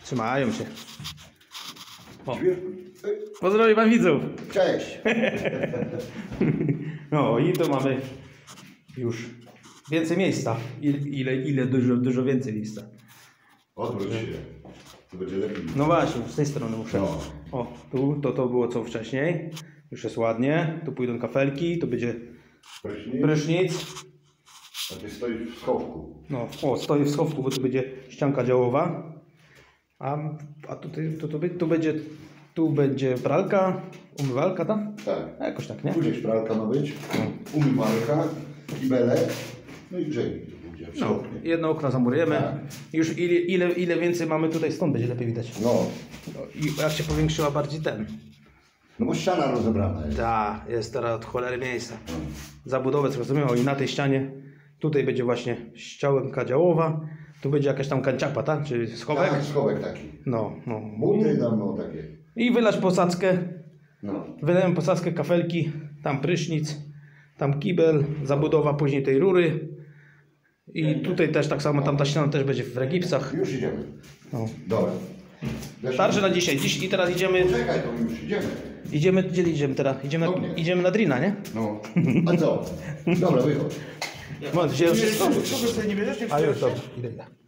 Trzymają się. O. Pozdrawiam wam widzów. Cześć. No i to mamy już więcej miejsca. Ile dużo więcej miejsca. Odwróć się. To będzie lepiej. No właśnie, z tej strony muszę. No. O, tu to było co wcześniej. Już jest ładnie. Tu pójdą kafelki, tu będzie prysznic. A ty stoisz w schowku. No, o, stoi w schowku, bo tu będzie ścianka działowa. A tutaj, tu będzie pralka, umywalka, tak? Tak. Jakoś tak, nie? Później pralka ma być, umywalka, kibele, no i grzejnik tu będzie. No, jedno okno zamurujemy. Tak. Już ile więcej mamy tutaj, stąd będzie lepiej widać. No. I jak się powiększyła bardziej ten. No bo ściana rozebrana jest. Tak, jest teraz od cholery miejsca. Zabudowę zrozumiałe i na tej ścianie tutaj będzie właśnie ścianka działowa. Tu będzie jakaś tam kanciapa, tak? Czy schowek? Tak, schowek taki. No. Buty tam, no takie. I wylać posadzkę. No. Wylałem posadzkę, kafelki, tam prysznic, tam kibel, zabudowa później tej rury. I tutaj też tak samo, tam ta ściana też będzie w regipsach. Już idziemy. No. Dobra. Starczy na dzisiaj. I teraz idziemy. Czekaj, to już idziemy. Gdzie idziemy teraz? Idziemy na Drina, nie? No. A co? Dobra, wychodź. Wziąłem wszystko. Czego sobie nie bierzesz? Nie A już, dobra, idę.